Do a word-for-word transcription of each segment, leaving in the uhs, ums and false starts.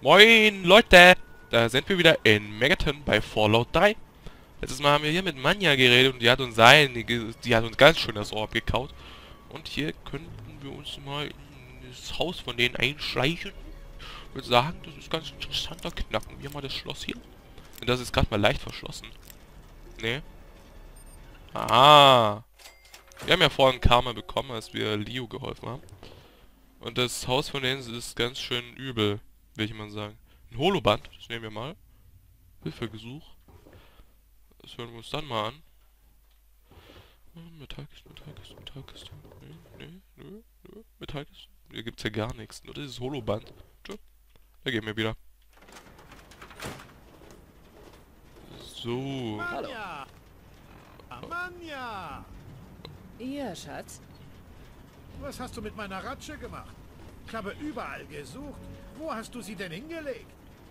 Moin Leute, da sind wir wieder in Megaton bei Fallout drei. Letztes Mal haben wir hier mit Manja geredet und die hat uns einige, die hat uns ganz schön das Ohr gekaut. Und hier könnten wir uns mal in das Haus von denen einschleichen. Ich würde sagen, das ist ganz interessant, da knacken wir mal das Schloss hier. Und das ist gerade mal leicht verschlossen. Ne? Ah. Wir haben ja vorhin Karma bekommen, als wir Leo geholfen haben. Und das Haus von denen ist ganz schön übel, will ich mal sagen. Ein Holoband, das nehmen wir mal. Hilfegesuch. Das hören wir uns dann mal an. Metallkiste, Metallkiste, Metallkiste. Nee, nee, nö, nö. Metallkiste. Hier gibt's ja gar nichts. Nur dieses Holoband. Tschö. Da gehen wir wieder. So. Hallo. Manja! Ja, Schatz. Was hast du mit meiner Ratsche gemacht? Ich habe überall gesucht. Wo hast du sie denn hingelegt?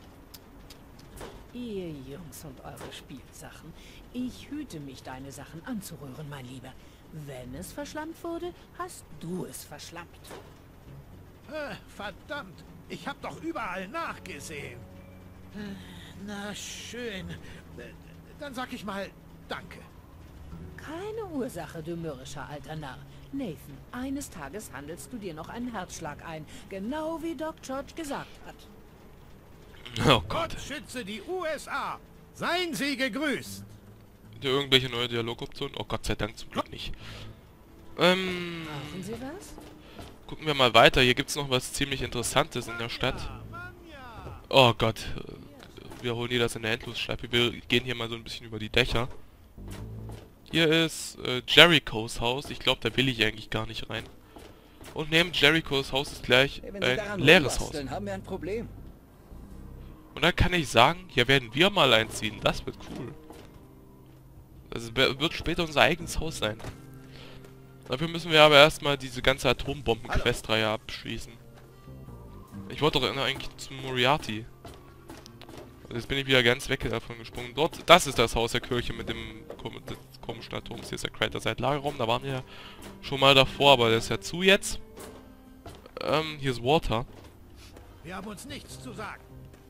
Ihr Jungs und eure Spielsachen. Ich hüte mich, deine Sachen anzurühren, mein Lieber. Wenn es verschlammt wurde, hast du es verschlammt. Äh, verdammt! Ich habe doch überall nachgesehen. Äh, Na schön. Äh, Dann sag ich mal Danke. Keine Ursache, du mürrischer alter Narr. Nathan, eines Tages handelst du dir noch einen Herzschlag ein. Genau wie Doc George gesagt hat. Oh Gott Gott. schütze die U S A. Seien Sie gegrüßt. Habt ihr irgendwelche neue Dialogoptionen? Oh Gott sei Dank zum Glück nicht. Ähm. Brauchen Sie was? Gucken wir mal weiter. Hier gibt's noch was ziemlich Interessantes in der Stadt. Manja! Oh Gott. Wir holen hier das in der Endlosschleife. Wir gehen hier mal so ein bisschen über die Dächer. Hier ist äh, Jerichos Haus. Ich glaube, da will ich eigentlich gar nicht rein. Und neben Jerichos Haus ist gleich Hey, wenn Sie ein daran leeres Haus. rumbasteln, haben wir ein Problem. Und dann kann ich sagen, hier werden wir mal einziehen. Das wird cool. Das wird später unser eigenes Haus sein. Dafür müssen wir aber erstmal diese ganze Atombomben-Questreihe abschließen. Ich wollte doch eigentlich zu Moriarty. Jetzt bin ich wieder ganz weg davon gesprungen. Dort, das ist das Haus der Kirche mit dem komischen Atom. Hier ist der Crater seit Lagerraum. Da waren wir ja schon mal davor, aber das ist ja zu jetzt. Ähm, hier ist Walter. Wir haben uns nichts zu sagen.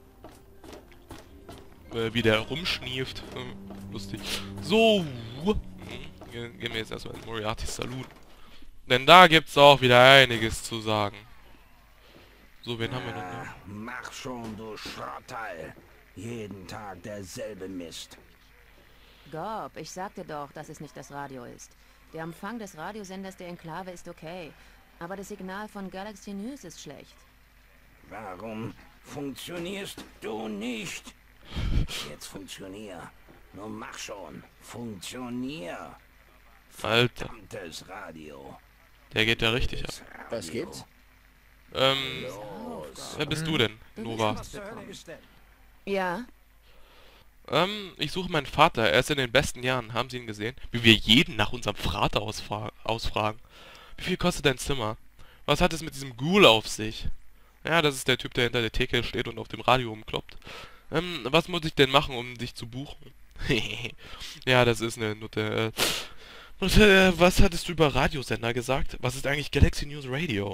Äh, wie der rumschnieft. Äh, lustig. So. Gehen wir jetzt erstmal in Moriartys Saloon. Denn da gibt's auch wieder einiges zu sagen. So, wen haben wir noch? Ah, mach schon, du Schrottteil. Jeden Tag derselbe Mist. Gob, ich sagte doch, dass es nicht das Radio ist. Der Empfang des Radiosenders der Enklave ist okay, aber das Signal von Galaxy News ist schlecht. Warum funktionierst du nicht? Jetzt funktionier. Nur mach schon. Funktionier. Alter, Verdammtes Radio. der geht ja richtig ab. Das Radio. Was gibt's? Ähm, wer bist du denn, Nova? Was zur Hölle ist denn? Ja, Ähm, ich suche meinen Vater. Er ist in den besten Jahren. Haben Sie ihn gesehen? Wie wir jeden nach unserem Vater ausfra ausfragen. Wie viel kostet dein Zimmer? Was hat es mit diesem Ghoul auf sich? Ja, das ist der Typ, der hinter der Theke steht und auf dem Radio rumkloppt. Ähm, was muss ich denn machen, um dich zu buchen? Ja, das ist eine Nutte. Äh, Nutte, äh, was hattest du über Radiosender gesagt? Was ist eigentlich Galaxy News Radio?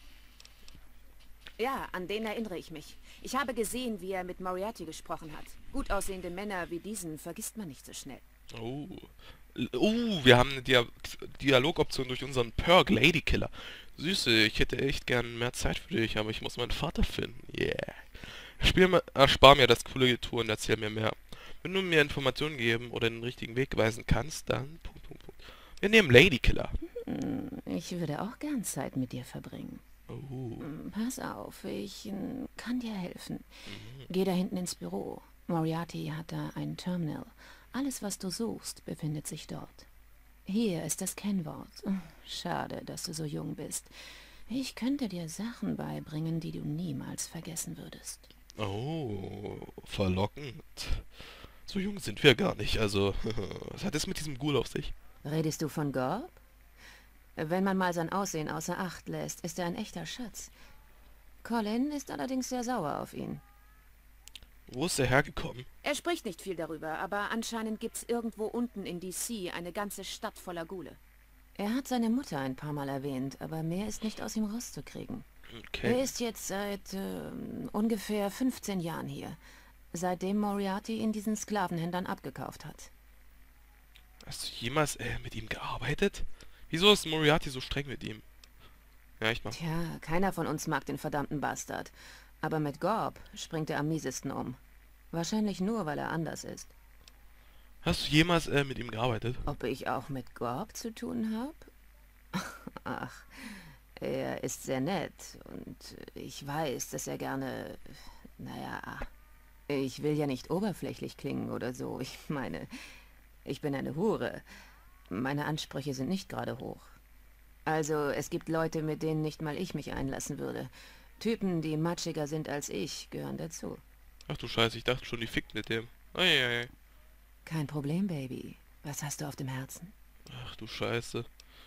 ja, an den erinnere ich mich. Ich habe gesehen, wie er mit Moriarty gesprochen hat. Gut aussehende Männer wie diesen vergisst man nicht so schnell. Oh. L- Oh, wir haben eine Dia Dialogoption durch unseren Perk Ladykiller. Süße, ich hätte echt gern mehr Zeit für dich, aber ich muss meinen Vater finden. Yeah. Spiel mal, erspar mir das coole Getue und erzähl mir mehr. Wenn du mir Informationen geben oder den richtigen Weg weisen kannst, dann... Punkt, Punkt, Punkt. Wir nehmen Ladykiller. Hm, ich würde auch gern Zeit mit dir verbringen. Oh. Hm, Pass auf, ich hm, kann dir helfen. Geh da hinten ins Büro. Moriarty hat da ein Terminal. Alles, was du suchst, befindet sich dort. Hier ist das Kennwort. Hm, Schade, dass du so jung bist. Ich könnte dir Sachen beibringen, die du niemals vergessen würdest. Oh, verlockend. So jung sind wir gar nicht, also... Was hat es mit diesem Ghoul auf sich? Redest du von Gorb? Wenn man mal sein Aussehen außer Acht lässt, ist er ein echter Schatz. Colin ist allerdings sehr sauer auf ihn. Wo ist er hergekommen? Er spricht nicht viel darüber, aber anscheinend gibt's irgendwo unten in D C eine ganze Stadt voller Ghule. Er hat seine Mutter ein paar Mal erwähnt, aber mehr ist nicht aus ihm rauszukriegen. Okay. Er ist jetzt seit äh, ungefähr fünfzehn Jahren hier. Seitdem Moriarty ihn diesen Sklavenhändlern abgekauft hat. Hast du jemals äh, mit ihm gearbeitet? Wieso ist Moriarty so streng mit ihm? Ja, ich mach. Tja, keiner von uns mag den verdammten Bastard. Aber mit Gorb springt er am miesesten um. Wahrscheinlich nur, weil er anders ist. Hast du jemals äh, mit ihm gearbeitet? Ob ich auch mit Gorb zu tun habe? Ach, er ist sehr nett und ich weiß, dass er gerne... Naja, ich will ja nicht oberflächlich klingen oder so. Ich meine, ich bin eine Hure. Meine Ansprüche sind nicht gerade hoch. Also, es gibt Leute, mit denen nicht mal ich mich einlassen würde. Typen, die matschiger sind als ich, gehören dazu. Ach du Scheiße, ich dachte schon, die fickt mit dem. Eieiei. Kein Problem, Baby. Was hast du auf dem Herzen? Ach du Scheiße.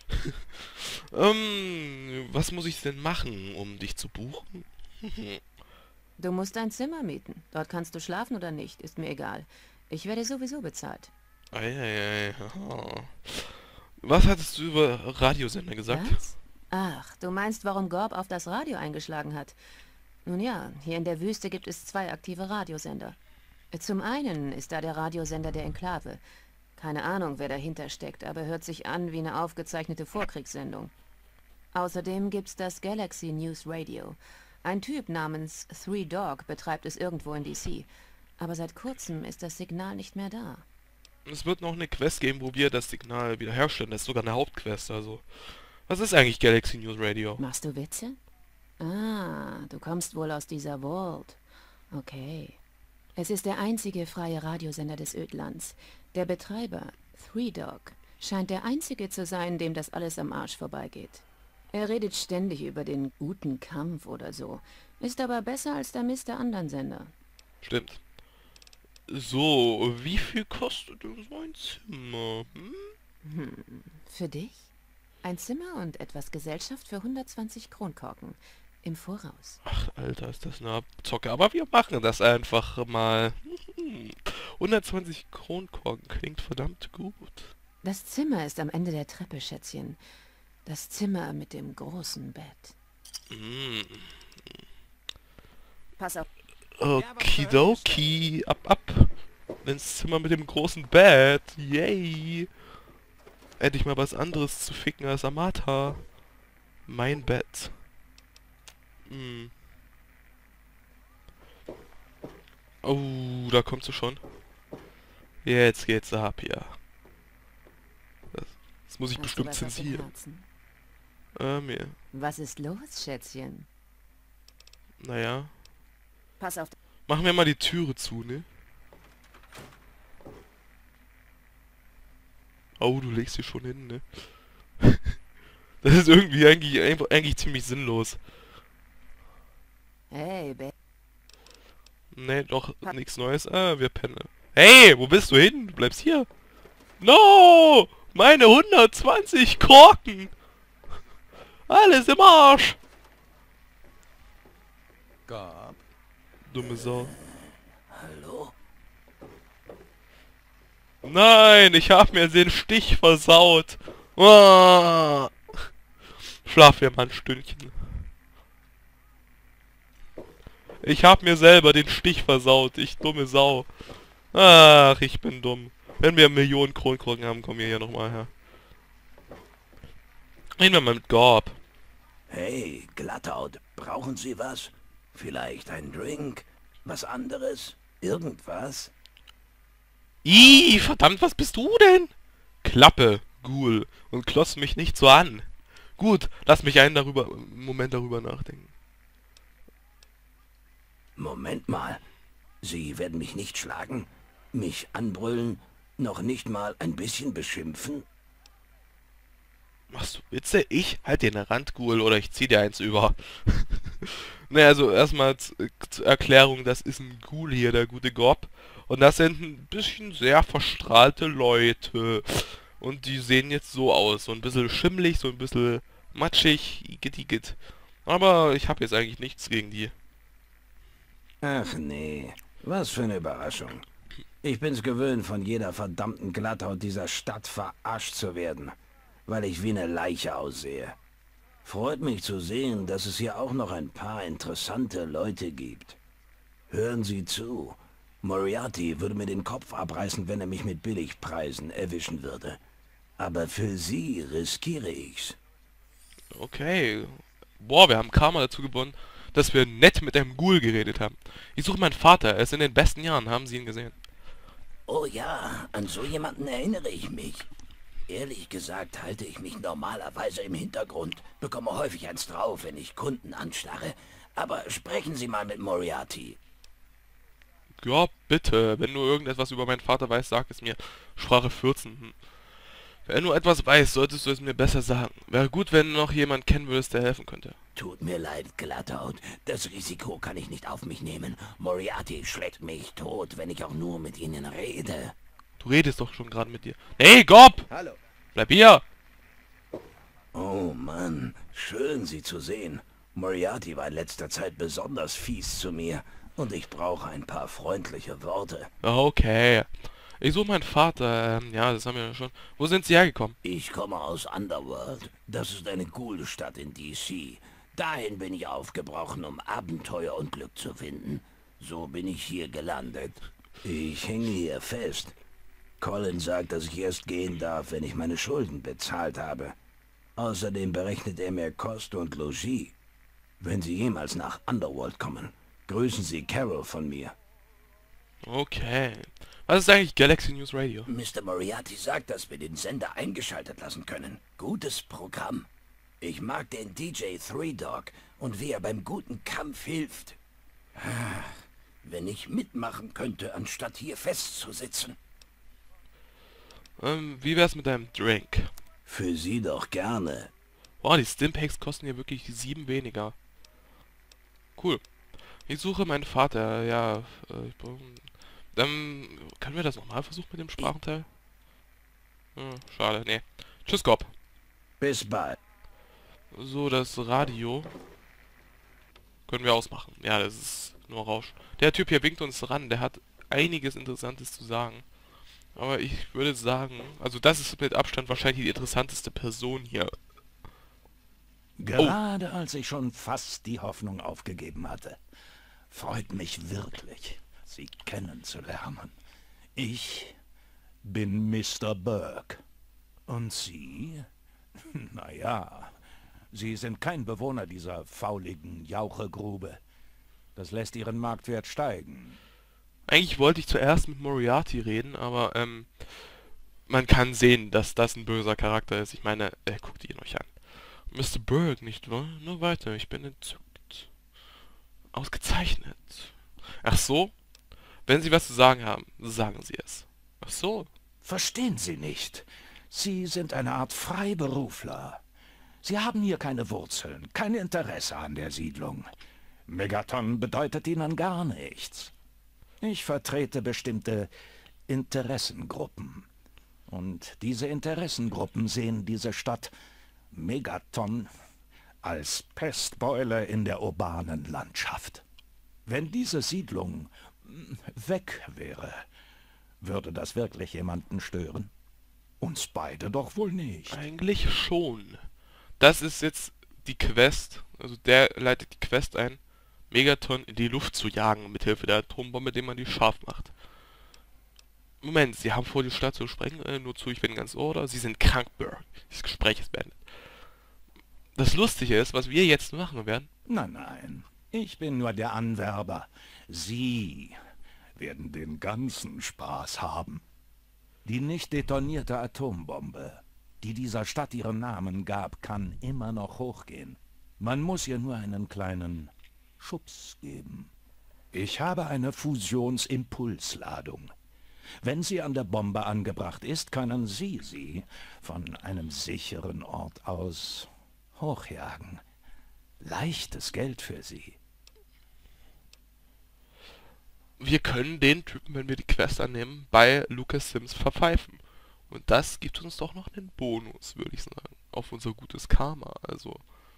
ähm, was muss ich denn machen, um dich zu buchen? Du musst ein Zimmer mieten. Dort kannst du schlafen oder nicht, ist mir egal. Ich werde sowieso bezahlt. Eieiei. Aha. Was hattest du über Radiosender gesagt? Was? Ach, du meinst, warum Gorb auf das Radio eingeschlagen hat? Nun ja, hier in der Wüste gibt es zwei aktive Radiosender. Zum einen ist da der Radiosender der Enklave. Keine Ahnung, wer dahinter steckt, aber hört sich an wie eine aufgezeichnete Vorkriegssendung. Außerdem gibt's das Galaxy News Radio. Ein Typ namens Three Dog betreibt es irgendwo in D C. Aber seit kurzem ist das Signal nicht mehr da. Es wird noch eine Quest geben, wo wir das Signal wiederherstellen. Das ist sogar eine Hauptquest, also. Was ist eigentlich Galaxy News Radio? Machst du Witze? Ah, du kommst wohl aus dieser Vault. Okay. Es ist der einzige freie Radiosender des Ödlands. Der Betreiber, Three Dog, scheint der einzige zu sein, dem das alles am Arsch vorbeigeht. Er redet ständig über den guten Kampf oder so, ist aber besser als der Mist der anderen Sender. Stimmt. So, wie viel kostet denn so ein Zimmer? Hm? Hm, für dich? Ein Zimmer und etwas Gesellschaft für hundertzwanzig Kronkorken. Im Voraus. Ach, Alter, ist das eine Abzocke. Aber wir machen das einfach mal. hundertzwanzig Kronkorken klingt verdammt gut. Das Zimmer ist am Ende der Treppe, Schätzchen. Das Zimmer mit dem großen Bett. Mm. Pass auf. Okidoki. Ab, ab. Ins Zimmer mit dem großen Bett. Yay. Endlich mal was anderes zu ficken als Amata. Mein Bett. Hm. Oh, da kommst du schon. Jetzt geht's ab, ja. Das, das muss ich Hast bestimmt du was auf dem zensieren. Herzen? Äh, mir. Was ist los, Schätzchen? Naja. Pass auf. Machen wir mal die Türe zu, ne? Oh, du legst sie schon hin, ne? Das ist irgendwie eigentlich, einfach, eigentlich ziemlich sinnlos. Hey, Baby. Ne, doch nichts Neues. Ah, wir pennen. Hey, wo bist du hin? Du bleibst hier. No! Meine hundertzwanzig Korken! Alles im Arsch! Gorb. Dumme Sau. Hallo? Nein, ich hab mir den Stich versaut. Ah. Schlaf wir mal ein Stündchen. Ich hab mir selber den Stich versaut, ich dumme Sau. Ach, ich bin dumm. Wenn wir Millionen Kronkorken haben, kommen wir hier nochmal her. Reden wir mal mit Gorb. Hey, Glatthaut, brauchen Sie was? Vielleicht ein Drink? Was anderes? Irgendwas? Ih, verdammt, was bist du denn? Klappe, Ghoul, und kloss mich nicht so an. Gut, lass mich einen darüber, einen Moment darüber nachdenken. Moment mal. Sie werden mich nicht schlagen? Mich anbrüllen? Noch nicht mal ein bisschen beschimpfen? Machst du Witze? Ich? Halt den Rand, Ghoul, oder ich zieh dir eins über. Ne, also erstmal zur Erklärung, das ist ein Ghoul hier, der gute Gorb. Und das sind ein bisschen sehr verstrahlte Leute. Und die sehen jetzt so aus. So ein bisschen schimmelig, so ein bisschen matschig, igitt, igitt. Aber ich habe jetzt eigentlich nichts gegen die. Ach nee, was für eine Überraschung. Ich bin's gewöhnt, von jeder verdammten Glatthaut dieser Stadt verarscht zu werden, weil ich wie eine Leiche aussehe. Freut mich zu sehen, dass es hier auch noch ein paar interessante Leute gibt. Hören Sie zu. Moriarty würde mir den Kopf abreißen, wenn er mich mit Billigpreisen erwischen würde. Aber für Sie riskiere ich's. Okay. Boah, wir haben Karma dazu gewonnen, dass wir nett mit einem Ghoul geredet haben. Ich suche meinen Vater. Er ist in den besten Jahren. Haben Sie ihn gesehen? Oh ja, an so jemanden erinnere ich mich. Ehrlich gesagt halte ich mich normalerweise im Hintergrund, bekomme häufig eins drauf, wenn ich Kunden anstarre. Aber sprechen Sie mal mit Moriarty. Ja, bitte. Wenn du irgendetwas über meinen Vater weißt, sag es mir. Sprache vierzehn. Hm. Wenn du etwas weißt, solltest du es mir besser sagen. Wäre gut, wenn du noch jemanden kennen würdest, der helfen könnte. Tut mir leid, Glatthaut. Das Risiko kann ich nicht auf mich nehmen. Moriarty schlägt mich tot, wenn ich auch nur mit Ihnen rede. Du redest doch schon gerade mit dir. Hey, Gob! Hallo. Bleib hier! Oh Mann, schön Sie zu sehen. Moriarty war in letzter Zeit besonders fies zu mir. Und ich brauche ein paar freundliche Worte. Okay. Ich suche meinen Vater. Ähm, ja, das haben wir ja schon. Wo sind Sie hergekommen? Ich komme aus Underworld. Das ist eine coole Stadt in D C. Dahin bin ich aufgebrochen, um Abenteuer und Glück zu finden. So bin ich hier gelandet. Ich hänge hier fest. Colin sagt, dass ich erst gehen darf, wenn ich meine Schulden bezahlt habe. Außerdem berechnet er mir Kost und Logis. Wenn Sie jemals nach Underworld kommen, grüßen Sie Carol von mir. Okay. Was ist eigentlich Galaxy News Radio? Mister Moriarty sagt, dass wir den Sender eingeschaltet lassen können. Gutes Programm. Ich mag den D J Three Dog und wie er beim guten Kampf hilft. Wenn ich mitmachen könnte, anstatt hier festzusitzen. Ähm, wie wär's mit deinem Drink? Für Sie doch gerne. Boah, die Stimpaks kosten hier wirklich sieben weniger. Cool. Ich suche meinen Vater, ja. Äh, ich brauch... Dann können wir das nochmal versuchen mit dem Sprachenteil? Hm, schade, nee. Tschüss, Gob. Bis bald. So, das Radio können wir ausmachen. Ja, das ist nur Rausch. Der Typ hier winkt uns ran, der hat einiges Interessantes zu sagen. Aber ich würde sagen, also das ist mit Abstand wahrscheinlich die interessanteste Person hier. Gerade als ich schon fast die Hoffnung aufgegeben hatte. Freut mich wirklich, Sie kennenzulernen. Ich bin Mister Burke. Und Sie? Naja, Sie sind kein Bewohner dieser fauligen Jauchegrube. Das lässt Ihren Marktwert steigen. Eigentlich wollte ich zuerst mit Moriarty reden, aber ähm, man kann sehen, dass das ein böser Charakter ist. Ich meine, äh, guckt ihn euch an. Mister Burke, nicht wahr? Nur weiter, ich bin entzückt. Ausgezeichnet. Ach so? Wenn Sie was zu sagen haben, sagen Sie es. Ach so. Verstehen Sie nicht. Sie sind eine Art Freiberufler. Sie haben hier keine Wurzeln, kein Interesse an der Siedlung. Megaton bedeutet Ihnen gar nichts. Ich vertrete bestimmte Interessengruppen. Und diese Interessengruppen sehen diese Stadt Megaton als Pestbeule in der urbanen Landschaft. Wenn diese Siedlung weg wäre, würde das wirklich jemanden stören? Uns beide doch wohl nicht. Eigentlich schon. Das ist jetzt die Quest, also der leitet die Quest ein, Megaton in die Luft zu jagen, mithilfe der Atombombe, indem man die scharf macht. Moment, Sie haben vor, die Stadt zu sprengen, äh, nur zu, ich bin ganz ohr, oder? Sie sind krank, Burke. Das Gespräch ist beendet. Das Lustige ist, was wir jetzt machen werden. Nein, nein, ich bin nur der Anwerber. Sie werden den ganzen Spaß haben. Die nicht detonierte Atombombe, die dieser Stadt ihren Namen gab, kann immer noch hochgehen. Man muss ihr nur einen kleinen Schubs geben. Ich habe eine Fusionsimpulsladung. Wenn sie an der Bombe angebracht ist, können Sie sie von einem sicheren Ort aus hochjagen. Leichtes Geld für Sie. Wir können den Typen, wenn wir die Quest annehmen, bei Lucas Sims verpfeifen. Und das gibt uns doch noch einen Bonus, würde ich sagen, auf unser gutes Karma. Also,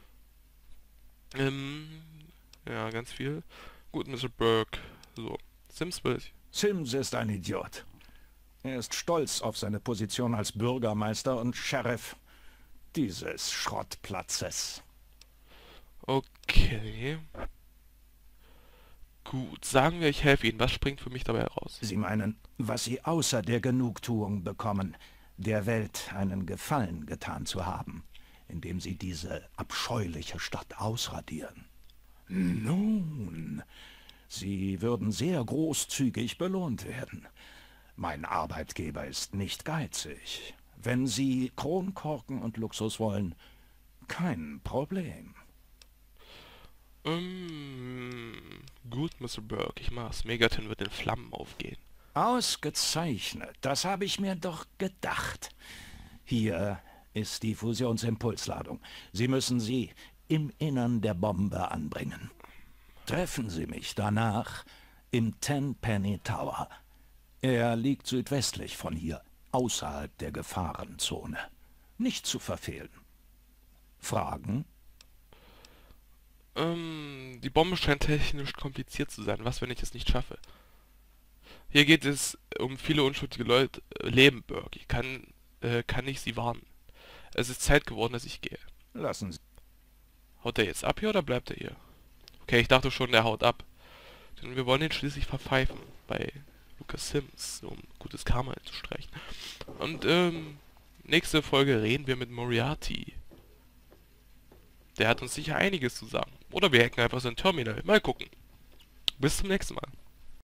ähm, ja, ganz viel. Gut, Mister Burke. So, Sims will ich. Sims ist ein Idiot. Er ist stolz auf seine Position als Bürgermeister und Sheriff dieses Schrottplatzes. Okay. Gut, sagen wir, ich helfe Ihnen. Was springt für mich dabei heraus? Sie meinen, was Sie außer der Genugtuung bekommen, der Welt einen Gefallen getan zu haben, indem Sie diese abscheuliche Stadt ausradieren. Nun, Sie würden sehr großzügig belohnt werden. Mein Arbeitgeber ist nicht geizig. Wenn Sie Kronkorken und Luxus wollen, kein Problem. Ähm, gut, Mister Burke, ich mach's. Megaton wird in Flammen aufgehen. Ausgezeichnet, das habe ich mir doch gedacht. Hier ist die Fusionsimpulsladung. Sie müssen sie im Innern der Bombe anbringen. Treffen Sie mich danach im Tenpenny Tower. Er liegt südwestlich von hier, außerhalb der Gefahrenzone. Nicht zu verfehlen. Fragen? Ähm, die Bombe scheint technisch kompliziert zu sein. Was, wenn ich es nicht schaffe? Hier geht es um viele unschuldige Leute, äh, Leben, Burke. Ich kann, äh, kann ich Sie warnen. Es ist Zeit geworden, dass ich gehe. Lassen Sie... Haut er jetzt ab hier oder bleibt er hier? Okay, ich dachte schon, der haut ab. Denn wir wollen ihn schließlich verpfeifen. Bei Lucas Sims, um gutes Karma einzustreichen. Und, ähm, nächste Folge reden wir mit Moriarty. Der hat uns sicher einiges zu sagen. Oder wir hacken einfach sein Terminal. Mal gucken. Bis zum nächsten Mal.